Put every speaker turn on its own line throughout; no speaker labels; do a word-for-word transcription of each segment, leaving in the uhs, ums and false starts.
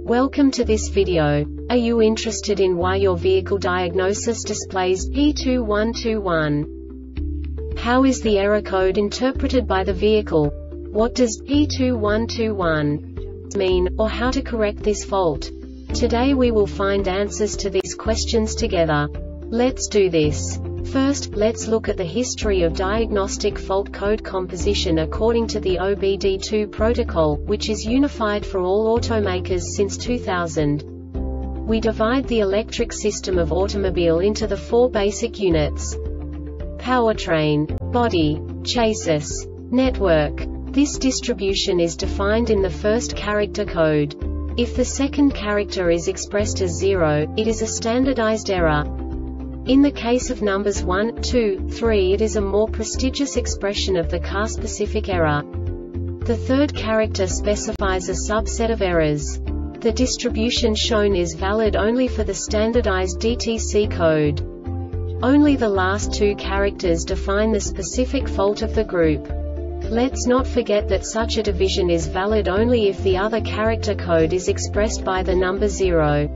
Welcome to this video. Are you interested in why your vehicle diagnosis displays P two one two one? How is the error code interpreted by the vehicle? What does P two one two one mean, or how to correct this fault? Today we will find answers to these questions together. Let's do this. First, let's look at the history of diagnostic fault code composition according to the O B D two protocol, which is unified for all automakers since two thousand. We divide the electric system of automobile into the four basic units: powertrain, body, chassis, network. This distribution is defined in the first character code. If the second character is expressed as zero, it is a standardized error. In the case of numbers one, two, three, it is a more prestigious expression of the car-specific error. The third character specifies a subset of errors. The distribution shown is valid only for the standardized D T C code. Only the last two characters define the specific fault of the group. Let's not forget that such a division is valid only if the other character code is expressed by the number zero.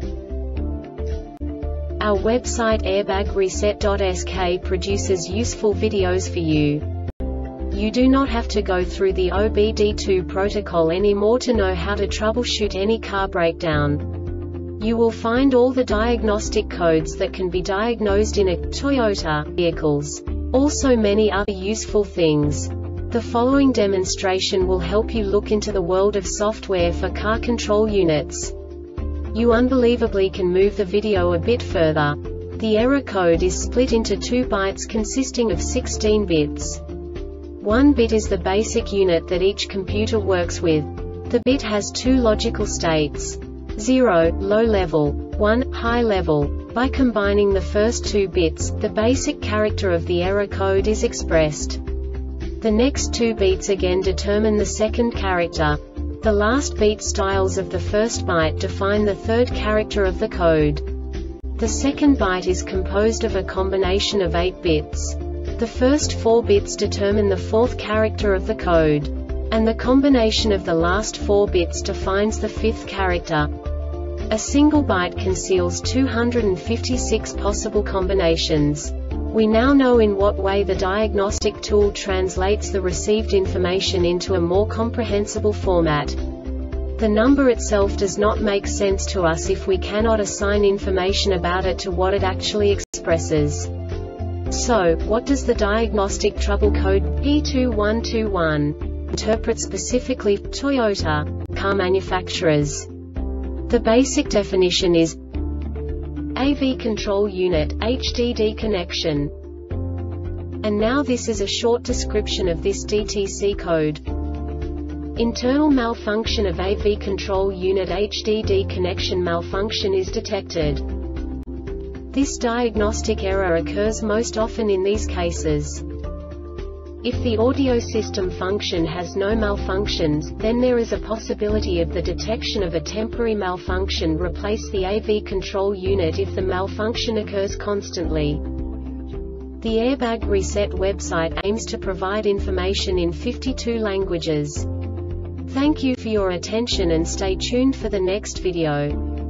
Our website airbag reset dot S K produces useful videos for you. You do not have to go through the O B D two protocol anymore to know how to troubleshoot any car breakdown. You will find all the diagnostic codes that can be diagnosed in a Toyota vehicles. Also many other useful things. The following demonstration will help you look into the world of software for car control units. You unbelievably can move the video a bit further. The error code is split into two bytes consisting of sixteen bits. One bit is the basic unit that each computer works with. The bit has two logical states: zero, low level, one, high level. By combining the first two bits, the basic character of the error code is expressed. The next two beats again determine the second character. The last beat styles of the first byte define the third character of the code. The second byte is composed of a combination of eight bits. The first four bits determine the fourth character of the code. And the combination of the last four bits defines the fifth character. A single byte conceals two hundred fifty-six possible combinations. We now know in what way the diagnostic tool translates the received information into a more comprehensible format. The number itself does not make sense to us if we cannot assign information about it to what it actually expresses. So, what does the diagnostic trouble code P two one two one interpret specifically for Toyota car manufacturers? The basic definition is A V control unit, H D D connection. And now this is a short description of this D T C code. Internal malfunction of A V control unit H D D connection malfunction is detected. This diagnostic error occurs most often in these cases. If the audio system function has no malfunctions, then there is a possibility of the detection of a temporary malfunction replace the A V control unit if the malfunction occurs constantly. The Airbag Reset website aims to provide information in fifty-two languages. Thank you for your attention and stay tuned for the next video.